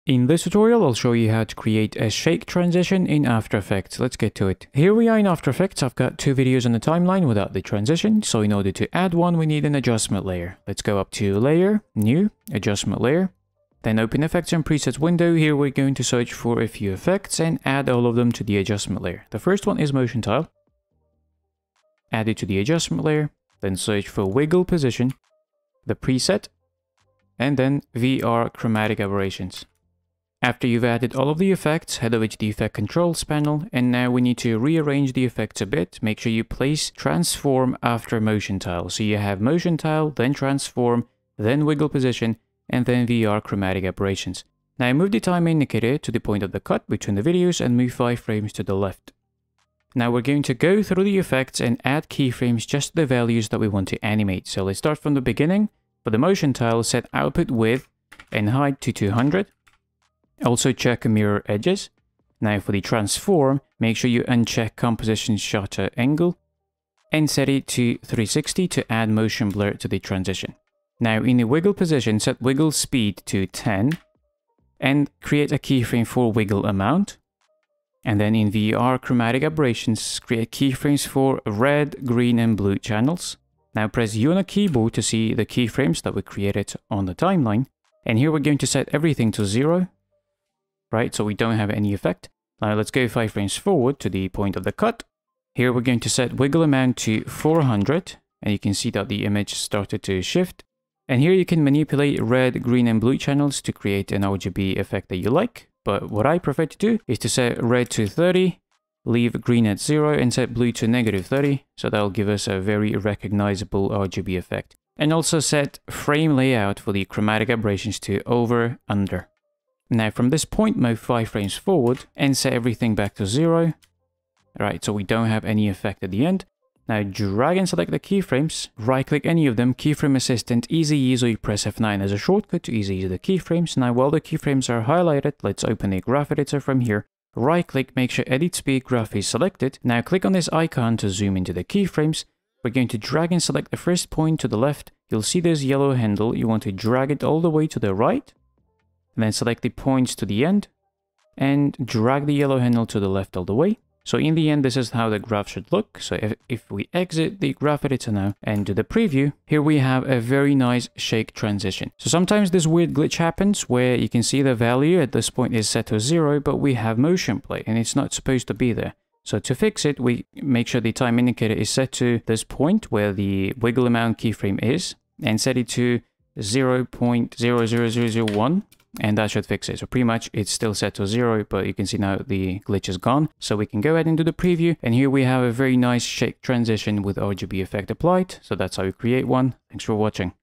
In this tutorial, I'll show you how to create a shake transition in After Effects. Let's get to it. Here we are in After Effects. I've got two videos on the timeline without the transition. So in order to add one, we need an adjustment layer. Let's go up to Layer, New, Adjustment Layer. Then open Effects and Presets window. Here we're going to search for a few effects and add all of them to the adjustment layer. The first one is Motion Tile. Add it to the adjustment layer. Then search for Wiggle Position, the preset, and then VR Chromatic Aberrations. After you've added all of the effects, head over to the Effect Controls panel, and now we need to rearrange the effects a bit. Make sure you place Transform after Motion Tile. So you have Motion Tile, then Transform, then Wiggle Position, and then VR Chromatic Aberrations. Now move the time indicator to the point of the cut between the videos and move 5 frames to the left. Now we're going to go through the effects and add keyframes just to the values that we want to animate. So let's start from the beginning. For the Motion Tile, set Output Width and Height to 200. Also check mirror edges. Now for the transform, make sure you uncheck composition shutter angle and set it to 360 to add motion blur to the transition. Now in the wiggle position, set wiggle speed to 10 and create a keyframe for wiggle amount. And then in VR chromatic aberrations, create keyframes for red, green and blue channels. Now press U on a keyboard to see the keyframes that we created on the timeline. And here we're going to set everything to 0. Right, so we don't have any effect. Now let's go 5 frames forward to the point of the cut. Here we're going to set wiggle amount to 400, and you can see that the image started to shift. And here you can manipulate red, green and blue channels to create an RGB effect that you like. But what I prefer to do is to set red to 30, leave green at 0 and set blue to -30. So that'll give us a very recognizable RGB effect. And also set frame layout for the chromatic aberrations to over, under. Now from this point, move 5 frames forward and set everything back to 0. Right, so we don't have any effect at the end. Now drag and select the keyframes, right click any of them, keyframe assistant, easy ease, or you press F9 as a shortcut to easy use the keyframes. Now while the keyframes are highlighted, let's open the graph editor from here. Right click, make sure edit speed graph is selected. Now click on this icon to zoom into the keyframes. We're going to drag and select the first point to the left. You'll see this yellow handle. You want to drag it all the way to the right. And then select the points to the end and drag the yellow handle to the left all the way. So in the end, this is how the graph should look. So if we exit the graph editor now and do the preview, here we have a very nice shake transition. So sometimes this weird glitch happens where you can see the value at this point is set to 0, but we have motion play and it's not supposed to be there. So to fix it, we make sure the time indicator is set to this point where the wiggle amount keyframe is and set it to 0.00001. And that should fix it. So pretty much it's still set to 0, but you can see now the glitch is gone. So we can go ahead and do the preview. And here we have a very nice shake transition with RGB effect applied. So that's how you create one. Thanks for watching.